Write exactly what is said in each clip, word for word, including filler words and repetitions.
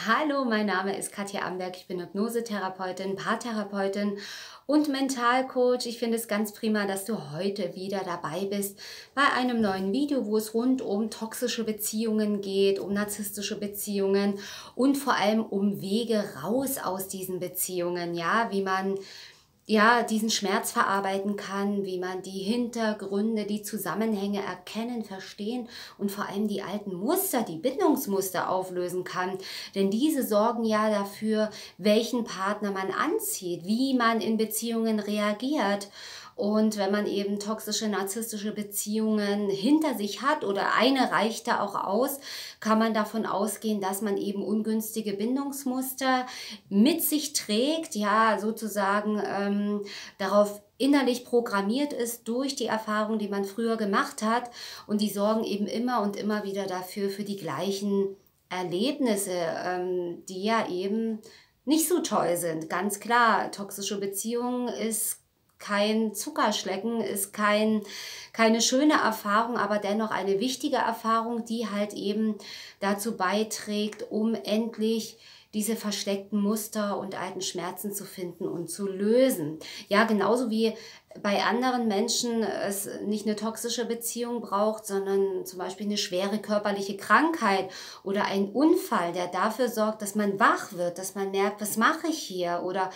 Hallo, mein Name ist Katja Amberg, ich bin Hypnosetherapeutin, Paartherapeutin und Mentalcoach. Ich finde es ganz prima, dass du heute wieder dabei bist bei einem neuen Video, wo es rund um toxische Beziehungen geht, um narzisstische Beziehungen und vor allem um Wege raus aus diesen Beziehungen, ja, wie man ja, diesen Schmerz verarbeiten kann, wie man die Hintergründe, die Zusammenhänge erkennen, verstehen und vor allem die alten Muster, die Bindungsmuster auflösen kann. Denn diese sorgen ja dafür, welchen Partner man anzieht, wie man in Beziehungen reagiert. Und wenn man eben toxische, narzisstische Beziehungen hinter sich hat oder eine reicht da auch aus, kann man davon ausgehen, dass man eben ungünstige Bindungsmuster mit sich trägt, ja, sozusagen ähm, darauf innerlich programmiert ist durch die Erfahrung, die man früher gemacht hat. Und die sorgen eben immer und immer wieder dafür, für die gleichen Erlebnisse, ähm, die ja eben nicht so toll sind. Ganz klar, toxische Beziehung ist kein Zuckerschlecken, ist kein, keine schöne Erfahrung, aber dennoch eine wichtige Erfahrung, die halt eben dazu beiträgt, um endlich diese versteckten Muster und alten Schmerzen zu finden und zu lösen. Ja, genauso wie bei anderen Menschen es nicht eine toxische Beziehung braucht, sondern zum Beispiel eine schwere körperliche Krankheit oder ein Unfall, der dafür sorgt, dass man wach wird, dass man merkt, was mache ich hier oder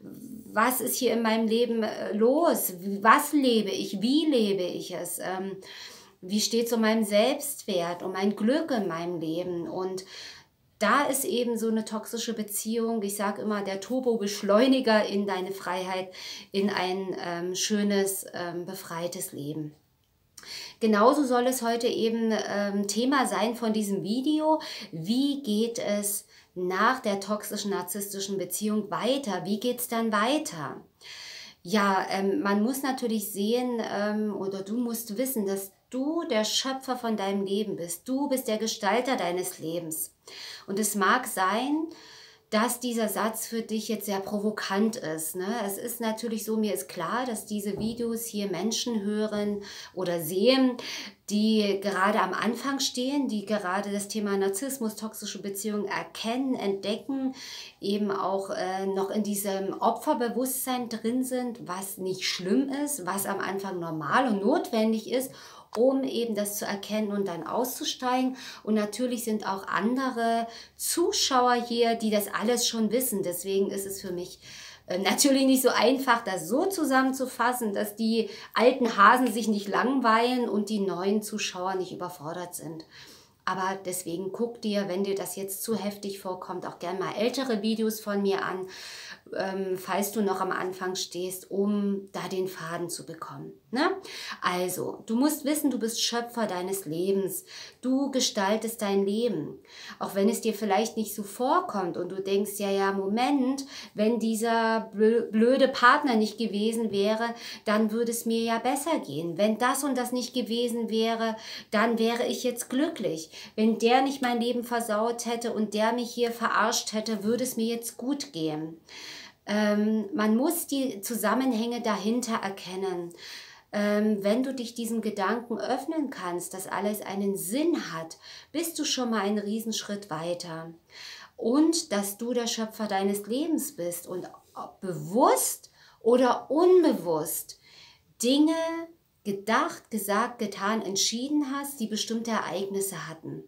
was ist hier in meinem Leben los, was lebe ich, wie lebe ich es, ähm, wie steht es um meinen Selbstwert, um mein Glück in meinem Leben. Und da ist eben so eine toxische Beziehung, ich sage immer, der Turbo-Beschleuniger in deine Freiheit, in ein ähm, schönes, ähm, befreites Leben. Genauso soll es heute eben ähm, Thema sein von diesem Video. Wie geht es nach der toxischen, narzisstischen Beziehung weiter? Wie geht es dann weiter? Ja, ähm, man muss natürlich sehen ähm, oder du musst wissen, dass du der Schöpfer von deinem Leben bist. Du bist der Gestalter deines Lebens. Und es mag sein, dass dieser Satz für dich jetzt sehr provokant ist. Ne? Es ist natürlich so, mir ist klar, dass diese Videos hier Menschen hören oder sehen, die gerade am Anfang stehen, die gerade das Thema Narzissmus, toxische Beziehungen erkennen, entdecken, eben auch äh, noch in diesem Opferbewusstsein drin sind, was nicht schlimm ist, was am Anfang normal und notwendig ist, um eben das zu erkennen und dann auszusteigen. Und natürlich sind auch andere Zuschauer hier, die das alles schon wissen. Deswegen ist es für mich äh, natürlich nicht so einfach, das so zusammenzufassen, dass die alten Hasen sich nicht langweilen und die neuen Zuschauer nicht überfordert sind. Aber deswegen guck dir, wenn dir das jetzt zu heftig vorkommt, auch gerne mal ältere Videos von mir an, ähm, falls du noch am Anfang stehst, um da den Faden zu bekommen. Ne? Also, du musst wissen, du bist Schöpfer deines Lebens. Du gestaltest dein Leben. Auch wenn es dir vielleicht nicht so vorkommt und du denkst, ja, ja, Moment, wenn dieser blöde Partner nicht gewesen wäre, dann würde es mir ja besser gehen. Wenn das und das nicht gewesen wäre, dann wäre ich jetzt glücklich. Wenn der nicht mein Leben versaut hätte und der mich hier verarscht hätte, würde es mir jetzt gut gehen. Ähm, man muss die Zusammenhänge dahinter erkennen. Ähm, wenn du dich diesem Gedanken öffnen kannst, dass alles einen Sinn hat, bist du schon mal einen Riesenschritt weiter. Und dass du der Schöpfer deines Lebens bist und bewusst oder unbewusst Dinge gedacht, gesagt, getan, entschieden hast, die bestimmte Ereignisse hatten.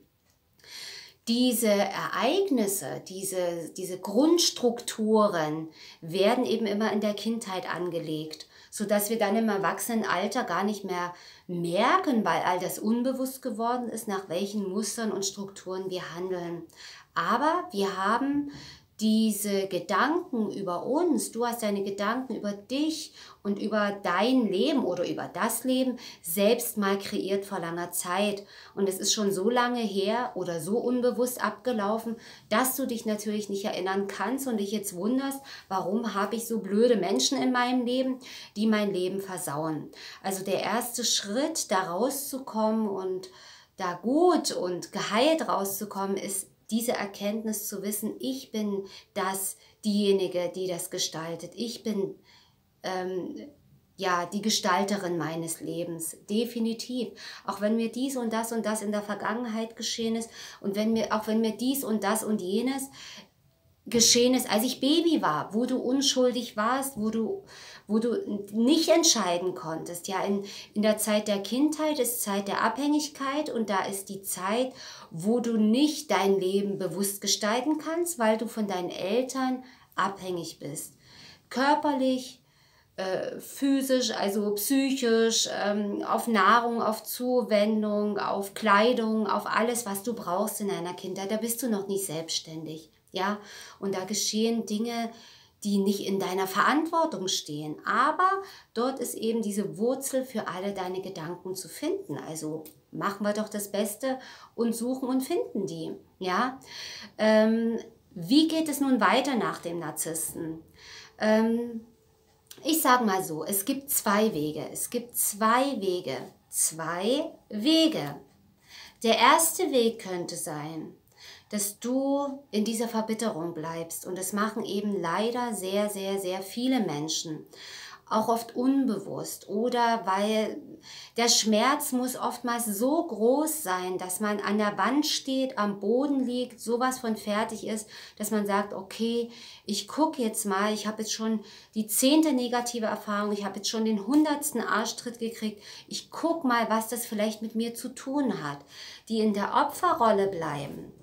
Diese Ereignisse, diese, diese Grundstrukturen werden eben immer in der Kindheit angelegt, sodass wir dann im Erwachsenenalter gar nicht mehr merken, weil all das unbewusst geworden ist, nach welchen Mustern und Strukturen wir handeln. Aber wir haben diese Gedanken über uns, du hast deine Gedanken über dich und über dein Leben oder über das Leben selbst mal kreiert vor langer Zeit. Und es ist schon so lange her oder so unbewusst abgelaufen, dass du dich natürlich nicht erinnern kannst und dich jetzt wunderst, warum habe ich so blöde Menschen in meinem Leben, die mein Leben versauen. Also der erste Schritt, da rauszukommen und da gut und geheilt rauszukommen, ist diese Erkenntnis zu wissen, ich bin das, diejenige, die das gestaltet. Ich bin ähm, ja, die Gestalterin meines Lebens, definitiv. Auch wenn mir dies und das und das in der Vergangenheit geschehen ist und wenn mir, auch wenn mir dies und das und jenes geschehen ist, als ich Baby war, wo du unschuldig warst, wo du, wo du nicht entscheiden konntest. Ja, in, in der Zeit der Kindheit ist Zeit der Abhängigkeit und da ist die Zeit, wo du nicht dein Leben bewusst gestalten kannst, weil du von deinen Eltern abhängig bist. Körperlich, äh, physisch, also psychisch, ähm, auf Nahrung, auf Zuwendung, auf Kleidung, auf alles, was du brauchst in deiner Kindheit. Da bist du noch nicht selbstständig. Ja, und da geschehen Dinge, die nicht in deiner Verantwortung stehen. Aber dort ist eben diese Wurzel für alle deine Gedanken zu finden. Also machen wir doch das Beste und suchen und finden die. Ja, ähm, wie geht es nun weiter nach dem Narzissten? Ähm, ich sage mal so, es gibt zwei Wege. Es gibt zwei Wege. Zwei Wege. Der erste Weg könnte sein, dass du in dieser Verbitterung bleibst. Und das machen eben leider sehr, sehr, sehr viele Menschen. Auch oft unbewusst oder weil der Schmerz muss oftmals so groß sein, dass man an der Wand steht, am Boden liegt, sowas von fertig ist, dass man sagt, okay, ich gucke jetzt mal, ich habe jetzt schon die zehnte negative Erfahrung, ich habe jetzt schon den hundertsten Arschtritt gekriegt, ich gucke mal, was das vielleicht mit mir zu tun hat. Die in der Opferrolle bleiben,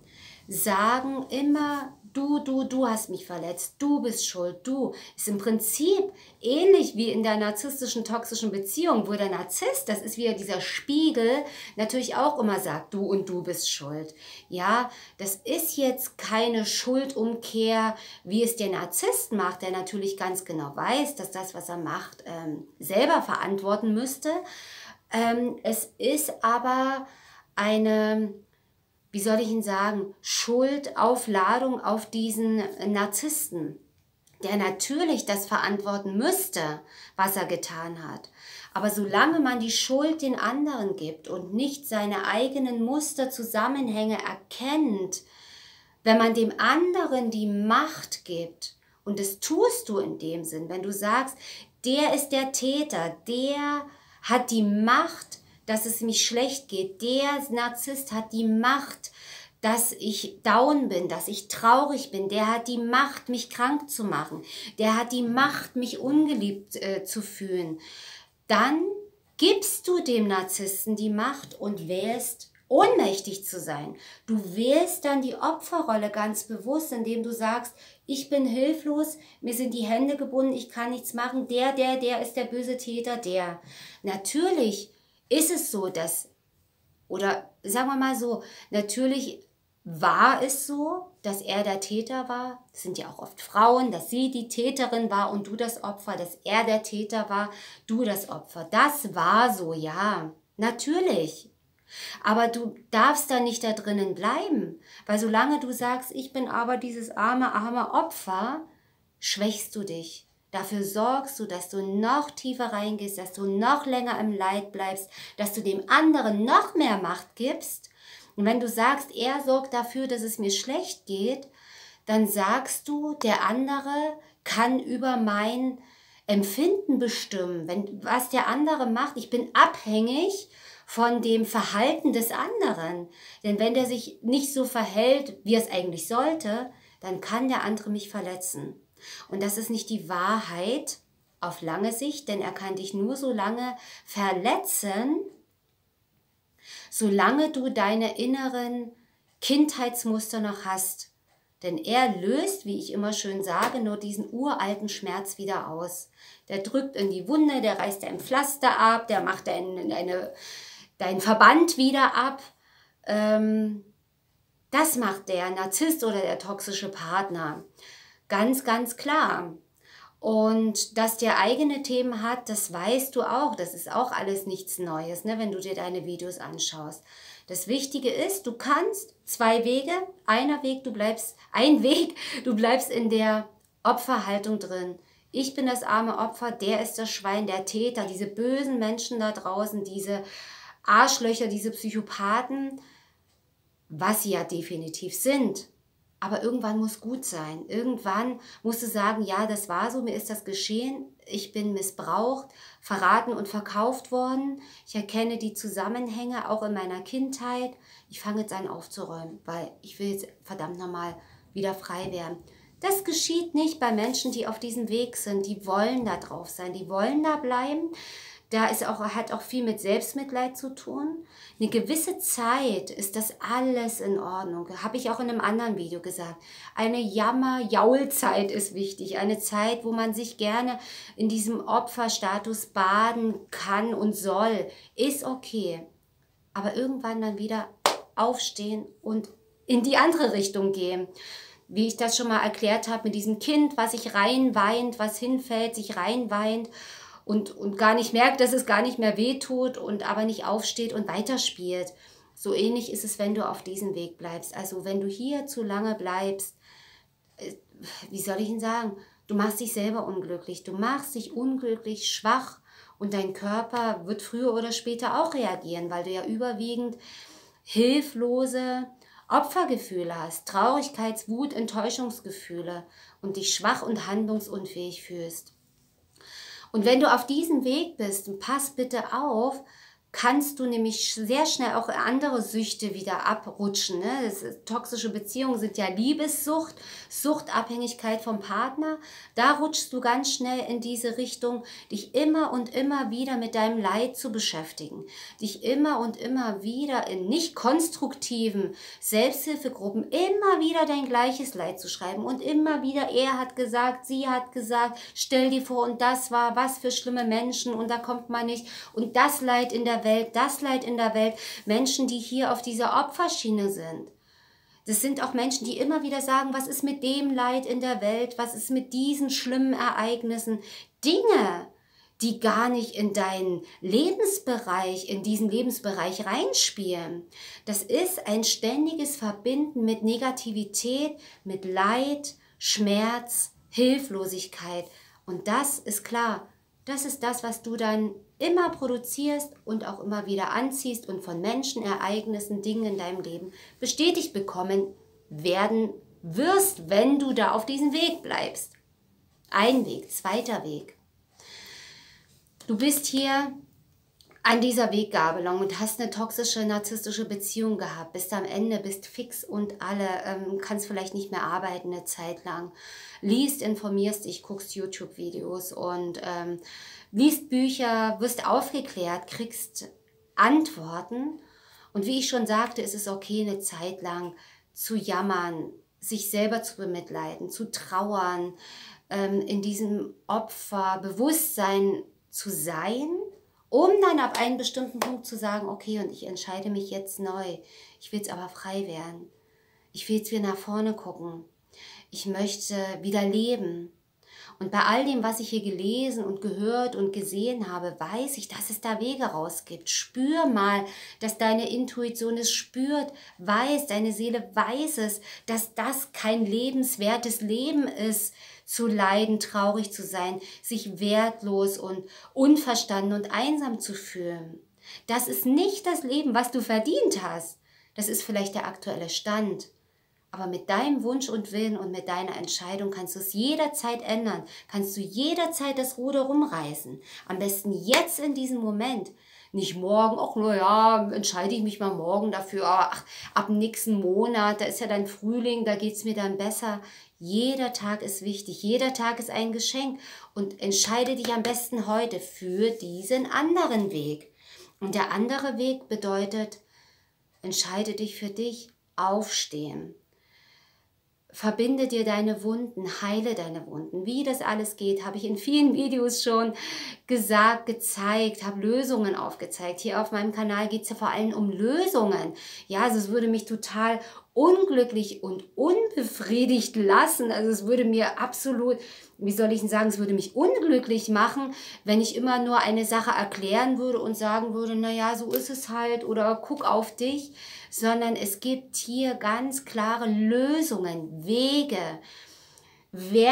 sagen immer, du, du, du hast mich verletzt, du bist schuld, du. Ist im Prinzip ähnlich wie in der narzisstischen, toxischen Beziehung, wo der Narzisst, das ist wieder dieser Spiegel, natürlich auch immer sagt, du und du bist schuld. Ja, das ist jetzt keine Schuldumkehr, wie es der Narzisst macht, der natürlich ganz genau weiß, dass das, was er macht, ähm, selber verantworten müsste. Ähm, es ist aber eine, wie soll ich Ihnen sagen, Schuldaufladung auf diesen Narzissten, der natürlich das verantworten müsste, was er getan hat. Aber solange man die Schuld den anderen gibt und nicht seine eigenen Muster, Zusammenhänge erkennt, wenn man dem anderen die Macht gibt, und das tust du in dem Sinn, wenn du sagst, der ist der Täter, der hat die Macht, dass es mich schlecht geht. Der Narzisst hat die Macht, dass ich down bin, dass ich traurig bin. Der hat die Macht, mich krank zu machen. Der hat die Macht, mich ungeliebt äh, zu fühlen. Dann gibst du dem Narzissten die Macht und wählst, ohnmächtig zu sein. Du wählst dann die Opferrolle ganz bewusst, indem du sagst, ich bin hilflos, mir sind die Hände gebunden, ich kann nichts machen. Der, der, der ist der böse Täter, der. Natürlich ist es so, dass, oder sagen wir mal so, natürlich war es so, dass er der Täter war. Das sind ja auch oft Frauen, dass sie die Täterin war und du das Opfer, dass er der Täter war, du das Opfer. Das war so, ja, natürlich. Aber du darfst da nicht da drinnen bleiben, weil solange du sagst, ich bin aber dieses arme, arme Opfer, schwächst du dich. Dafür sorgst du, dass du noch tiefer reingehst, dass du noch länger im Leid bleibst, dass du dem anderen noch mehr Macht gibst. Und wenn du sagst, er sorgt dafür, dass es mir schlecht geht, dann sagst du, der andere kann über mein Empfinden bestimmen. Wenn, was der andere macht, ich bin abhängig von dem Verhalten des anderen. Denn wenn der sich nicht so verhält, wie er es eigentlich sollte, dann kann der andere mich verletzen. Und das ist nicht die Wahrheit auf lange Sicht, denn er kann dich nur so lange verletzen, solange du deine inneren Kindheitsmuster noch hast. Denn er löst, wie ich immer schön sage, nur diesen uralten Schmerz wieder aus. Der drückt in die Wunde, der reißt dein Pflaster ab, der macht dein, deine, dein Verband wieder ab. Ähm, das macht der Narzisst oder der toxische Partner. Ganz, ganz klar. Und dass der eigene Themen hat, das weißt du auch. Das ist auch alles nichts Neues, ne, wenn du dir deine Videos anschaust. Das Wichtige ist, du kannst zwei Wege, einer Weg, du bleibst, ein Weg, du bleibst in der Opferhaltung drin. Ich bin das arme Opfer, der ist das Schwein, der Täter, diese bösen Menschen da draußen, diese Arschlöcher, diese Psychopathen, was sie ja definitiv sind. Aber irgendwann muss gut sein. Irgendwann musst du sagen, ja, das war so, mir ist das geschehen. Ich bin missbraucht, verraten und verkauft worden. Ich erkenne die Zusammenhänge auch in meiner Kindheit. Ich fange jetzt an aufzuräumen, weil ich will jetzt verdammt nochmal wieder frei werden. Das geschieht nicht bei Menschen, die auf diesem Weg sind. Die wollen da drauf sein, die wollen da bleiben. Da ist auch, hat auch viel mit Selbstmitleid zu tun. Eine gewisse Zeit ist das alles in Ordnung. Habe ich auch in einem anderen Video gesagt. Eine Jammer-Jaul-Zeit ist wichtig. Eine Zeit, wo man sich gerne in diesem Opferstatus baden kann und soll. Ist okay. Aber irgendwann dann wieder aufstehen und in die andere Richtung gehen. Wie ich das schon mal erklärt habe mit diesem Kind, was sich reinweint, was hinfällt, sich reinweint. Und, und gar nicht merkt, dass es gar nicht mehr wehtut und aber nicht aufsteht und weiterspielt. So ähnlich ist es, wenn du auf diesem Weg bleibst. Also wenn du hier zu lange bleibst, wie soll ich Ihnen sagen, du machst dich selber unglücklich. Du machst dich unglücklich, schwach und dein Körper wird früher oder später auch reagieren, weil du ja überwiegend hilflose Opfergefühle hast, Traurigkeits-, Wut-, Enttäuschungsgefühle und dich schwach und handlungsunfähig fühlst. Und wenn du auf diesem Weg bist, und pass bitte auf, kannst du nämlich sehr schnell auch andere Süchte wieder abrutschen. Ne? Das ist, toxische Beziehungen sind ja Liebessucht, Suchtabhängigkeit vom Partner. Da rutschst du ganz schnell in diese Richtung, dich immer und immer wieder mit deinem Leid zu beschäftigen. Dich immer und immer wieder in nicht konstruktiven Selbsthilfegruppen immer wieder dein gleiches Leid zu schreiben. Und immer wieder, er hat gesagt, sie hat gesagt, stell dir vor, und das war, was für schlimme Menschen, und da kommt man nicht. Und das Leid in der Welt, das Leid in der Welt, Menschen, die hier auf dieser Opferschiene sind. Das sind auch Menschen, die immer wieder sagen, was ist mit dem Leid in der Welt, was ist mit diesen schlimmen Ereignissen. Dinge, die gar nicht in deinen Lebensbereich, in diesen Lebensbereich reinspielen. Das ist ein ständiges Verbinden mit Negativität, mit Leid, Schmerz, Hilflosigkeit. Und das ist klar, das ist das, was du dann immer produzierst und auch immer wieder anziehst und von Menschen, Ereignissen, Dingen in deinem Leben bestätigt bekommen werden wirst, wenn du da auf diesem Weg bleibst. Ein Weg, zweiter Weg. Du bist hier an dieser Weggabelung und hast eine toxische, narzisstische Beziehung gehabt, bist am Ende, bist fix und alle, ähm, kannst vielleicht nicht mehr arbeiten eine Zeit lang, liest, informierst dich, guckst YouTube-Videos und ähm, liest Bücher, wirst aufgeklärt, kriegst Antworten und wie ich schon sagte, ist es okay, eine Zeit lang zu jammern, sich selber zu bemitleiden, zu trauern, ähm, in diesem Opferbewusstsein zu sein, um dann ab einem bestimmten Punkt zu sagen, okay, und ich entscheide mich jetzt neu. Ich will jetzt aber frei werden. Ich will jetzt wieder nach vorne gucken. Ich möchte wieder leben. Und bei all dem, was ich hier gelesen und gehört und gesehen habe, weiß ich, dass es da Wege raus gibt. Spür mal, dass deine Intuition es spürt, weiß, deine Seele weiß es, dass das kein lebenswertes Leben ist, zu leiden, traurig zu sein, sich wertlos und unverstanden und einsam zu fühlen. Das ist nicht das Leben, was du verdient hast. Das ist vielleicht der aktuelle Stand. Aber mit deinem Wunsch und Willen und mit deiner Entscheidung kannst du es jederzeit ändern. Kannst du jederzeit das Ruder rumreißen. Am besten jetzt in diesem Moment. Nicht morgen, ach na ja, entscheide ich mich mal morgen dafür. Ach, ab nächsten Monat, da ist ja dann Frühling, da geht es mir dann besser. Jeder Tag ist wichtig, jeder Tag ist ein Geschenk. Und entscheide dich am besten heute für diesen anderen Weg. Und der andere Weg bedeutet, entscheide dich für dich, aufstehen. Verbinde dir deine Wunden, heile deine Wunden. Wie das alles geht, habe ich in vielen Videos schon gesagt, gezeigt, habe Lösungen aufgezeigt. Hier auf meinem Kanal geht es ja vor allem um Lösungen. Ja, also es würde mich total unglücklich und unbefriedigt lassen. Also es würde mir absolut, wie soll ich denn sagen, es würde mich unglücklich machen, wenn ich immer nur eine Sache erklären würde und sagen würde, naja, so ist es halt oder guck auf dich, sondern es gibt hier ganz klare Lösungen, Wege,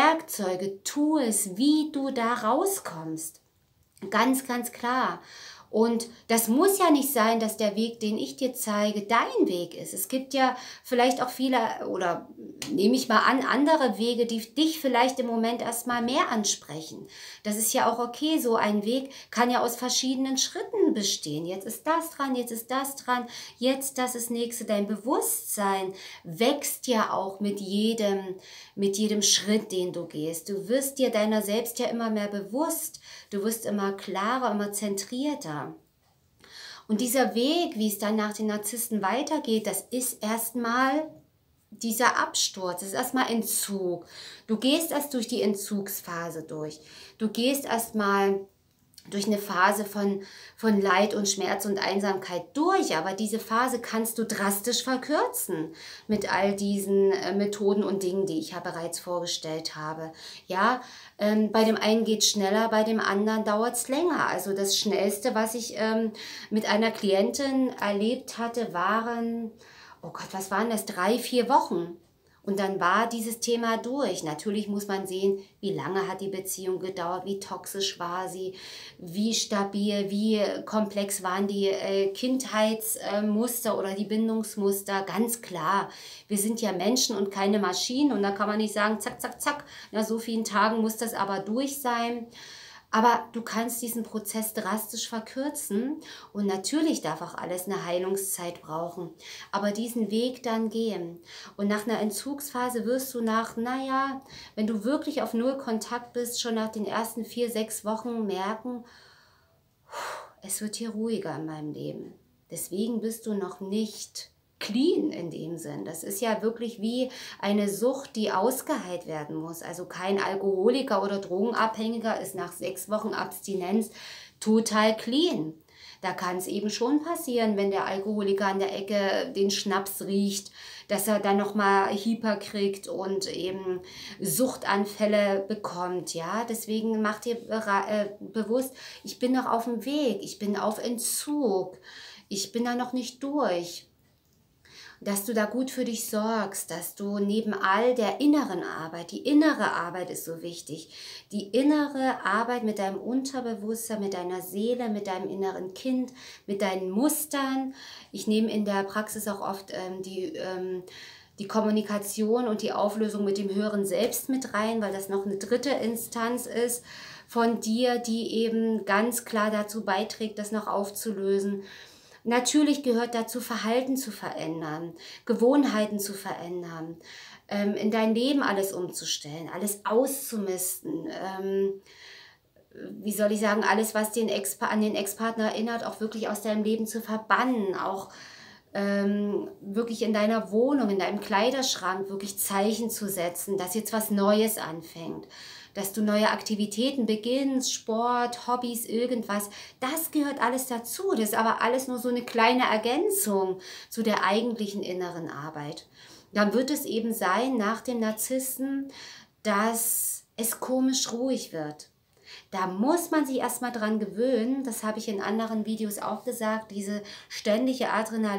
Werkzeuge, Tools, wie du da rauskommst. Ganz, ganz klar. Und das muss ja nicht sein, dass der Weg, den ich dir zeige, dein Weg ist. Es gibt ja vielleicht auch viele, oder nehme ich mal an, andere Wege, die dich vielleicht im Moment erstmal mehr ansprechen. Das ist ja auch okay. So ein Weg kann ja aus verschiedenen Schritten bestehen. Jetzt ist das dran, jetzt ist das dran, jetzt das ist nächste. Dein Bewusstsein wächst ja auch mit jedem, mit jedem Schritt, den du gehst. Du wirst dir deiner selbst ja immer mehr bewusst. Du wirst immer klarer, immer zentrierter. Und dieser Weg, wie es dann nach den Narzissten weitergeht, das ist erstmal dieser Absturz, das ist erstmal Entzug. Du gehst erst durch die Entzugsphase durch. Du gehst erstmal durch eine Phase von, von Leid und Schmerz und Einsamkeit durch. Aber diese Phase kannst du drastisch verkürzen mit all diesen äh, Methoden und Dingen, die ich ja bereits vorgestellt habe. Ja, ähm, bei dem einen geht es schneller, bei dem anderen dauert es länger. Also das Schnellste, was ich ähm, mit einer Klientin erlebt hatte, waren, oh Gott, was waren das, drei, vier Wochen. Und dann war dieses Thema durch. Natürlich muss man sehen, wie lange hat die Beziehung gedauert, wie toxisch war sie, wie stabil, wie komplex waren die äh, Kindheitsmuster oder die Bindungsmuster. Ganz klar, wir sind ja Menschen und keine Maschinen. Und da kann man nicht sagen, zack, zack, zack, na, so vielen Tagen muss das aber durch sein. Aber du kannst diesen Prozess drastisch verkürzen und natürlich darf auch alles eine Heilungszeit brauchen, aber diesen Weg dann gehen. Und nach einer Entzugsphase wirst du nach, naja, wenn du wirklich auf Null Kontakt bist, schon nach den ersten vier, sechs Wochen merken, es wird hier ruhiger in meinem Leben. Deswegen bist du noch nicht clean in dem Sinn. Das ist ja wirklich wie eine Sucht, die ausgeheilt werden muss. Also kein Alkoholiker oder Drogenabhängiger ist nach sechs Wochen Abstinenz total clean. Da kann es eben schon passieren, wenn der Alkoholiker an der Ecke den Schnaps riecht, dass er dann nochmal Hyper kriegt und eben Suchtanfälle bekommt. Ja, deswegen mach dir äh, bewusst, ich bin noch auf dem Weg, ich bin auf Entzug, ich bin da noch nicht durch. Dass du da gut für dich sorgst, dass du neben all der inneren Arbeit, die innere Arbeit ist so wichtig, die innere Arbeit mit deinem Unterbewusstsein, mit deiner Seele, mit deinem inneren Kind, mit deinen Mustern. Ich nehme in der Praxis auch oft ähm, die, ähm, die Kommunikation und die Auflösung mit dem höheren Selbst mit rein, weil das noch eine dritte Instanz ist von dir, die eben ganz klar dazu beiträgt, das noch aufzulösen. Natürlich gehört dazu, Verhalten zu verändern, Gewohnheiten zu verändern, ähm, in dein Leben alles umzustellen, alles auszumisten. Ähm, wie soll ich sagen, alles, was den Ex an den Ex-Partner erinnert, auch wirklich aus deinem Leben zu verbannen, auch ähm, wirklich in deiner Wohnung, in deinem Kleiderschrank wirklich Zeichen zu setzen, dass jetzt was Neues anfängt. Dass du neue Aktivitäten beginnst, Sport, Hobbys, irgendwas, das gehört alles dazu. Das ist aber alles nur so eine kleine Ergänzung zu der eigentlichen inneren Arbeit. Dann wird es eben sein, nach dem Narzissten, dass es komisch ruhig wird. Da muss man sich erstmal dran gewöhnen, das habe ich in anderen Videos auch gesagt, diese ständige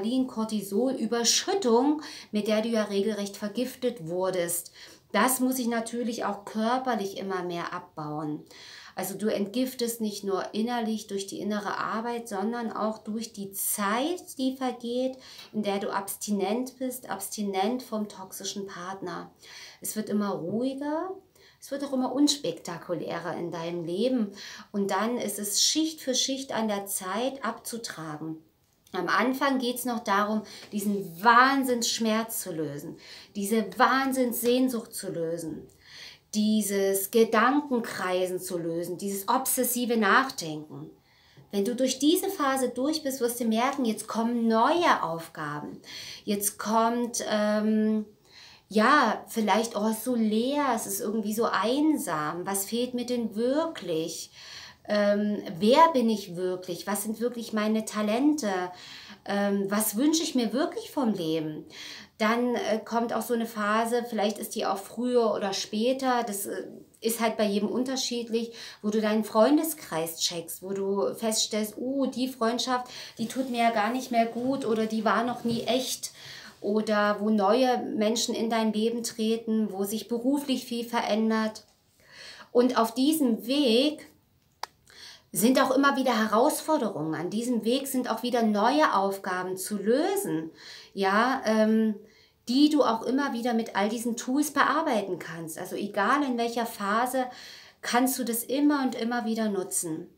Adrenalin-Cortisol-Überschüttung, mit der du ja regelrecht vergiftet wurdest. Das muss ich natürlich auch körperlich immer mehr abbauen. Also du entgiftest nicht nur innerlich durch die innere Arbeit, sondern auch durch die Zeit, die vergeht, in der du abstinent bist, abstinent vom toxischen Partner. Es wird immer ruhiger, es wird auch immer unspektakulärer in deinem Leben und dann ist es Schicht für Schicht an der Zeit abzutragen. Am Anfang geht es noch darum, diesen Wahnsinnsschmerz zu lösen, diese Wahnsinnssehnsucht zu lösen, dieses Gedankenkreisen zu lösen, dieses obsessive Nachdenken. Wenn du durch diese Phase durch bist, wirst du merken, jetzt kommen neue Aufgaben. Jetzt kommt, ähm, ja, vielleicht, oh, es ist so leer, es ist irgendwie so einsam. Was fehlt mir denn wirklich? Ähm, wer bin ich wirklich? Was sind wirklich meine Talente? Ähm, was wünsche ich mir wirklich vom Leben? Dann äh, kommt auch so eine Phase, vielleicht ist die auch früher oder später, das äh, ist halt bei jedem unterschiedlich, wo du deinen Freundeskreis checkst, wo du feststellst, uh, die Freundschaft, die tut mir ja gar nicht mehr gut oder die war noch nie echt. Oder wo neue Menschen in dein Leben treten, wo sich beruflich viel verändert. Und auf diesem Weg sind auch immer wieder Herausforderungen. An diesem Weg sind auch wieder neue Aufgaben zu lösen, ja, ähm, die du auch immer wieder mit all diesen Tools bearbeiten kannst. Also egal in welcher Phase, kannst du das immer und immer wieder nutzen.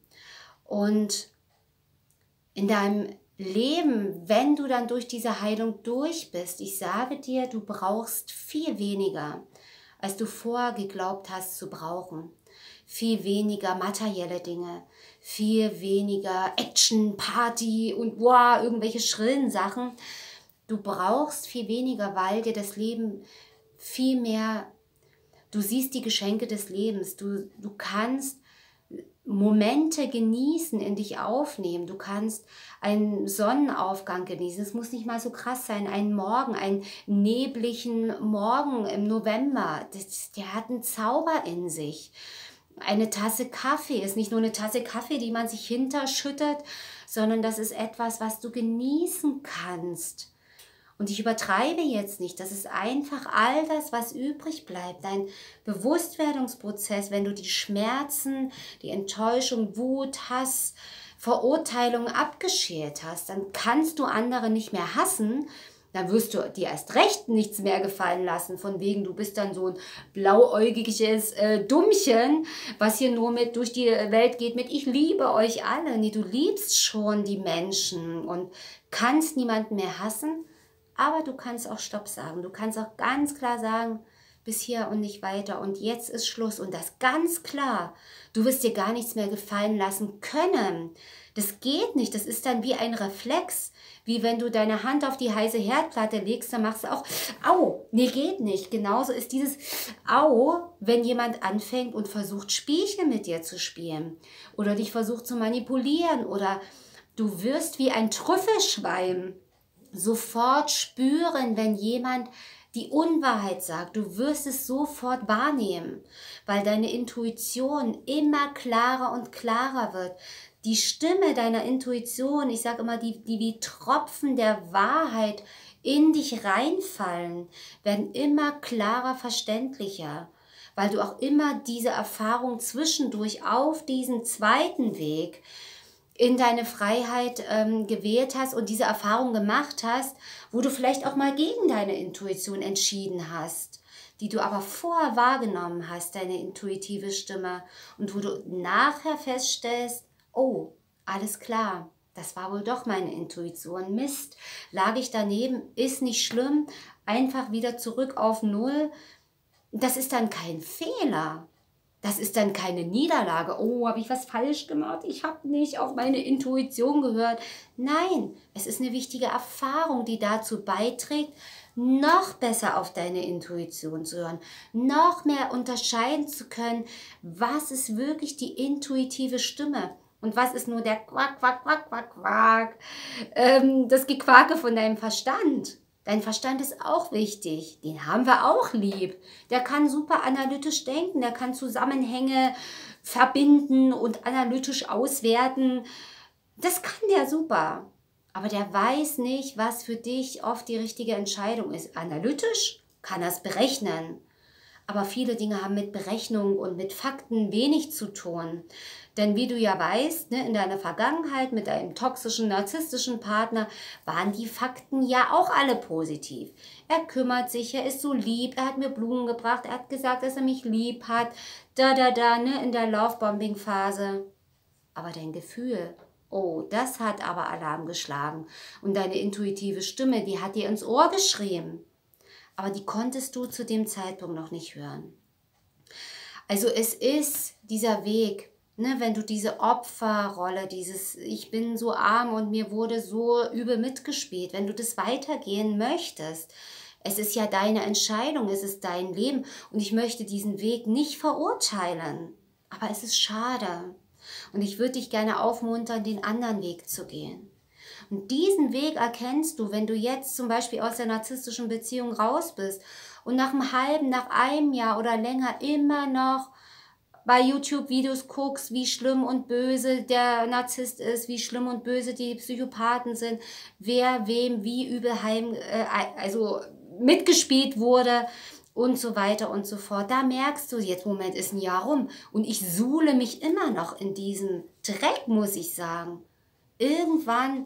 Und in deinem Leben, wenn du dann durch diese Heilung durch bist, ich sage dir, du brauchst viel weniger, als du vorher geglaubt hast zu brauchen. Viel weniger materielle Dinge, viel weniger Action, Party und wow, irgendwelche schrillen Sachen. Du brauchst viel weniger, weil dir das Leben viel mehr, du siehst die Geschenke des Lebens, du, du kannst Momente genießen, in dich aufnehmen. Du kannst einen Sonnenaufgang genießen. Es muss nicht mal so krass sein. Einen Morgen, einen nebligen Morgen im November. Das, der hat einen Zauber in sich. Eine Tasse Kaffee ist nicht nur eine Tasse Kaffee, die man sich hinterschüttet, sondern das ist etwas, was du genießen kannst. Und ich übertreibe jetzt nicht, das ist einfach all das, was übrig bleibt. Dein Bewusstwerdungsprozess, wenn du die Schmerzen, die Enttäuschung, Wut, Hass, Verurteilung abgeschält hast, dann kannst du andere nicht mehr hassen, dann wirst du dir erst recht nichts mehr gefallen lassen, von wegen, du bist dann so ein blauäugiges äh, Dummchen, was hier nur mit durch die Welt geht mit ich liebe euch alle. Nee, du liebst schon die Menschen und kannst niemanden mehr hassen. Aber du kannst auch Stopp sagen. Du kannst auch ganz klar sagen, bis hier und nicht weiter. Und jetzt ist Schluss. Und das ganz klar. Du wirst dir gar nichts mehr gefallen lassen können. Das geht nicht. Das ist dann wie ein Reflex. Wie wenn du deine Hand auf die heiße Herdplatte legst, dann machst du auch, au, nee, geht nicht. Genauso ist dieses au, wenn jemand anfängt und versucht, Spielchen mit dir zu spielen. Oder dich versucht zu manipulieren. Oder du wirst wie ein Trüffelschwein sofort spüren, wenn jemand die Unwahrheit sagt. Du wirst es sofort wahrnehmen, weil deine Intuition immer klarer und klarer wird. Die Stimme deiner Intuition, ich sage immer, die, die wie Tropfen der Wahrheit in dich reinfallen, werden immer klarer, verständlicher, weil du auch immer diese Erfahrung zwischendurch auf diesen zweiten Weg in deine Freiheit ähm, gewählt hast und diese Erfahrung gemacht hast, wo du vielleicht auch mal gegen deine Intuition entschieden hast, die du aber vorher wahrgenommen hast, deine intuitive Stimme, und wo du nachher feststellst, oh, alles klar, das war wohl doch meine Intuition, Mist, lag ich daneben, ist nicht schlimm, einfach wieder zurück auf Null, das ist dann kein Fehler. Das ist dann keine Niederlage. Oh, habe ich was falsch gemacht? Ich habe nicht auf meine Intuition gehört. Nein, es ist eine wichtige Erfahrung, die dazu beiträgt, noch besser auf deine Intuition zu hören, noch mehr unterscheiden zu können, was ist wirklich die intuitive Stimme und was ist nur der Quack, Quack, Quack, Quack, Quack, ähm, das Gequake von deinem Verstand. Dein Verstand ist auch wichtig, den haben wir auch lieb. Der kann super analytisch denken, der kann Zusammenhänge verbinden und analytisch auswerten. Das kann der super. Aber der weiß nicht, was für dich oft die richtige Entscheidung ist. Analytisch kann er es berechnen. Aber viele Dinge haben mit Berechnung und mit Fakten wenig zu tun. Denn wie du ja weißt, ne, in deiner Vergangenheit mit deinem toxischen, narzisstischen Partner waren die Fakten ja auch alle positiv. Er kümmert sich, er ist so lieb, er hat mir Blumen gebracht, er hat gesagt, dass er mich lieb hat, da, da, da, ne, in der Lovebombing-Phase. Aber dein Gefühl, oh, das hat aber Alarm geschlagen. Und deine intuitive Stimme, die hat dir ins Ohr geschrien. Aber die konntest du zu dem Zeitpunkt noch nicht hören. Also es ist dieser Weg, ne, wenn du diese Opferrolle, dieses ich bin so arm und mir wurde so übel mitgespielt, wenn du das weitergehen möchtest, es ist ja deine Entscheidung, es ist dein Leben und ich möchte diesen Weg nicht verurteilen, aber es ist schade und ich würde dich gerne aufmuntern, den anderen Weg zu gehen. Und diesen Weg erkennst du, wenn du jetzt zum Beispiel aus der narzisstischen Beziehung raus bist und nach einem halben, nach einem Jahr oder länger immer noch bei YouTube-Videos guckst, wie schlimm und böse der Narzisst ist, wie schlimm und böse die Psychopathen sind, wer wem wie übel heim, äh, also mitgespielt wurde und so weiter und so fort. Da merkst du, jetzt Moment ist ein Jahr rum und ich suhle mich immer noch in diesem Dreck, muss ich sagen. Irgendwann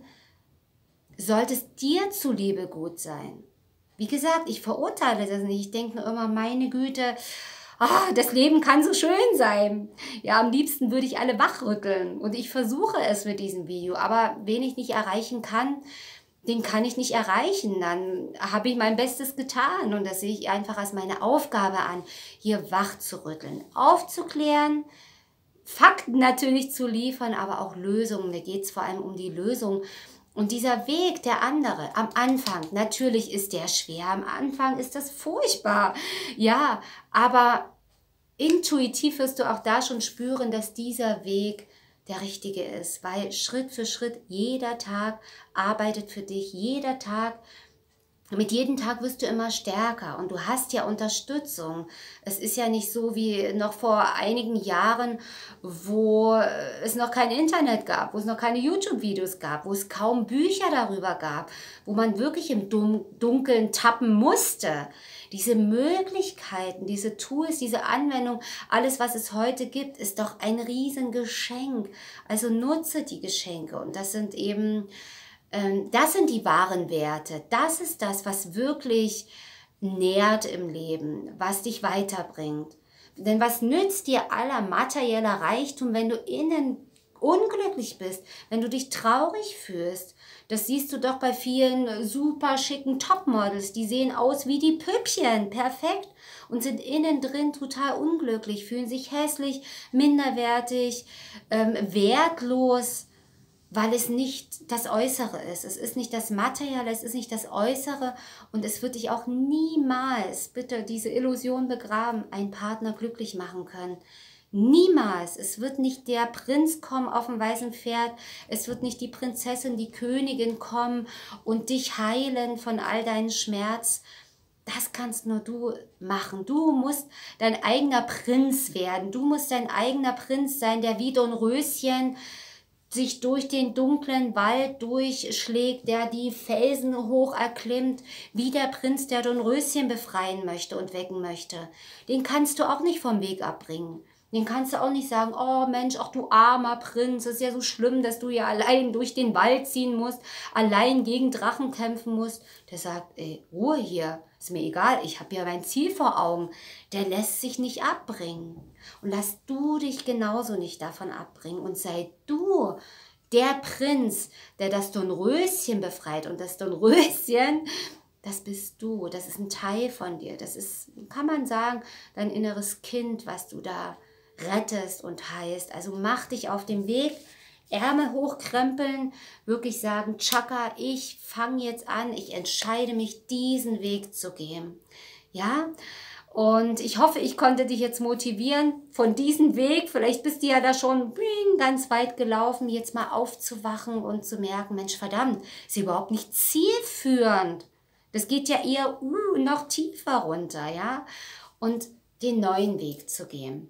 sollte es dir zuliebe gut sein. Wie gesagt, ich verurteile das nicht. Ich denke nur immer, meine Güte, ah, das Leben kann so schön sein. Ja, am liebsten würde ich alle wachrütteln. Und ich versuche es mit diesem Video. Aber wen ich nicht erreichen kann, den kann ich nicht erreichen. Dann habe ich mein Bestes getan. Und das sehe ich einfach als meine Aufgabe an, hier wach zu rütteln, aufzuklären, Fakten natürlich zu liefern, aber auch Lösungen. Mir geht es vor allem um die Lösung. Und dieser Weg, der andere, am Anfang, natürlich ist der schwer, am Anfang ist das furchtbar, ja, aber intuitiv wirst du auch da schon spüren, dass dieser Weg der richtige ist, weil Schritt für Schritt jeder Tag arbeitet für dich, jeder Tag. Mit jedem Tag wirst du immer stärker und du hast ja Unterstützung. Es ist ja nicht so wie noch vor einigen Jahren, wo es noch kein Internet gab, wo es noch keine YouTube-Videos gab, wo es kaum Bücher darüber gab, wo man wirklich im Dunkeln tappen musste. Diese Möglichkeiten, diese Tools, diese Anwendung, alles, was es heute gibt, ist doch ein Riesengeschenk. Also nutze die Geschenke und das sind eben... Das sind die wahren Werte. Das ist das, was wirklich nährt im Leben, was dich weiterbringt. Denn was nützt dir aller materieller Reichtum, wenn du innen unglücklich bist, wenn du dich traurig fühlst? Das siehst du doch bei vielen super schicken Topmodels. Die sehen aus wie die Püppchen, perfekt, und sind innen drin total unglücklich, fühlen sich hässlich, minderwertig, ähm, wertlos, weil es nicht das Äußere ist. Es ist nicht das Materielle, es ist nicht das Äußere und es wird dich auch niemals, bitte diese Illusion begraben, einen Partner glücklich machen können. Niemals. Es wird nicht der Prinz kommen auf dem weißen Pferd, es wird nicht die Prinzessin, die Königin kommen und dich heilen von all deinen Schmerz. Das kannst nur du machen. Du musst dein eigener Prinz werden. Du musst dein eigener Prinz sein, der wie Dornröschen sich durch den dunklen Wald durchschlägt, der die Felsen hoch erklimmt, wie der Prinz, der Dornröschen befreien möchte und wecken möchte. Den kannst du auch nicht vom Weg abbringen. Den kannst du auch nicht sagen, oh Mensch, ach du armer Prinz, es ist ja so schlimm, dass du ja allein durch den Wald ziehen musst, allein gegen Drachen kämpfen musst. Der sagt, ey, Ruhe hier, ist mir egal, ich habe ja mein Ziel vor Augen. Der lässt sich nicht abbringen. Und lass du dich genauso nicht davon abbringen und sei du der Prinz, der das Dornröschen befreit. Und das Dornröschen, das bist du, das ist ein Teil von dir. Das ist, kann man sagen, dein inneres Kind, was du da rettest und heilst. Also mach dich auf den Weg, Ärmel hochkrempeln, wirklich sagen, Chaka, ich fange jetzt an, ich entscheide mich, diesen Weg zu gehen. Ja, und ich hoffe, ich konnte dich jetzt motivieren, von diesem Weg, vielleicht bist du ja da schon ganz weit gelaufen, jetzt mal aufzuwachen und zu merken, Mensch, verdammt, ist überhaupt nicht zielführend. Das geht ja eher uh, noch tiefer runter, ja, und den neuen Weg zu gehen.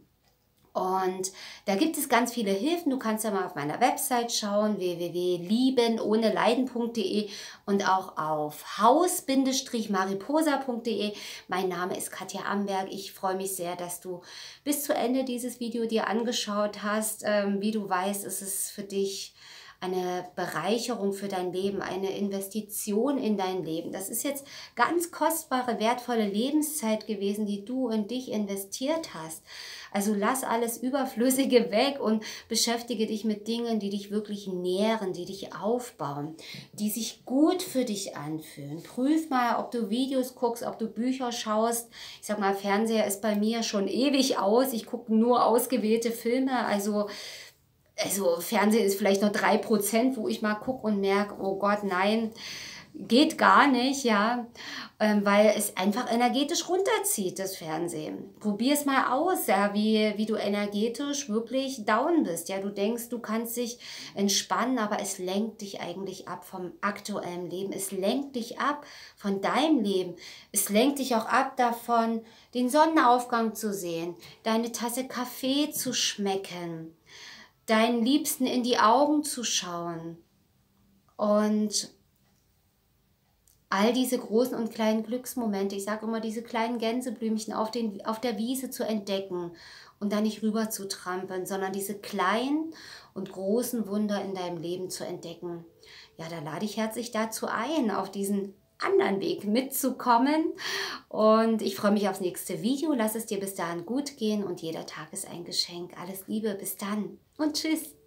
Und da gibt es ganz viele Hilfen. Du kannst ja mal auf meiner Website schauen, w w w punkt lieben ohne leiden punkt de und auch auf haus Bindestrich mariposa punkt de. Mein Name ist Katja Amberg. Ich freue mich sehr, dass du bis zu Ende dieses Video dir angeschaut hast. Ähm, wie du weißt, ist es für dich eine Bereicherung für dein Leben, eine Investition in dein Leben. Das ist jetzt ganz kostbare, wertvolle Lebenszeit gewesen, die du in dich investiert hast. Also lass alles Überflüssige weg und beschäftige dich mit Dingen, die dich wirklich nähren, die dich aufbauen, die sich gut für dich anfühlen. Prüf mal, ob du Videos guckst, ob du Bücher schaust. Ich sag mal, Fernseher ist bei mir schon ewig aus. Ich gucke nur ausgewählte Filme, also Also Fernsehen ist vielleicht noch drei Prozent, wo ich mal gucke und merke, oh Gott, nein, geht gar nicht, ja, ähm, weil es einfach energetisch runterzieht, das Fernsehen. Probier es mal aus, ja, wie, wie du energetisch wirklich down bist, ja, du denkst, du kannst dich entspannen, aber es lenkt dich eigentlich ab vom aktuellen Leben, es lenkt dich ab von deinem Leben, es lenkt dich auch ab davon, den Sonnenaufgang zu sehen, deine Tasse Kaffee zu schmecken, deinen Liebsten in die Augen zu schauen und all diese großen und kleinen Glücksmomente, ich sage immer, diese kleinen Gänseblümchen auf, den, auf der Wiese zu entdecken und da nicht rüber zu trampeln, sondern diese kleinen und großen Wunder in deinem Leben zu entdecken. Ja, da lade ich herzlich dazu ein, auf diesen anderen Weg mitzukommen. Und ich freue mich aufs nächste Video. Lass es dir bis dahin gut gehen und jeder Tag ist ein Geschenk. Alles Liebe, bis dann und tschüss.